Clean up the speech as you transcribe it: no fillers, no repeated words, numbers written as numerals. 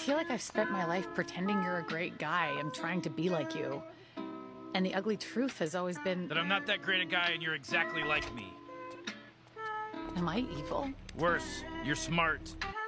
feel like I've spent my life pretending you're a great guy and trying to be like you. And the ugly truth has always been... That I'm not that great a guy and you're exactly like me. Am I evil? Worse, you're smart.